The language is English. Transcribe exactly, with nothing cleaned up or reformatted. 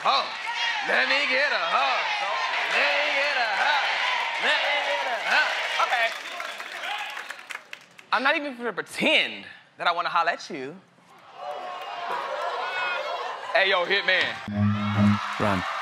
hug. Let me get a hug. Let me get a hug. Let me get a hug. Okay. I'm not even gonna pretend that I wanna holler at you. Hey, yo, Hitman. Run.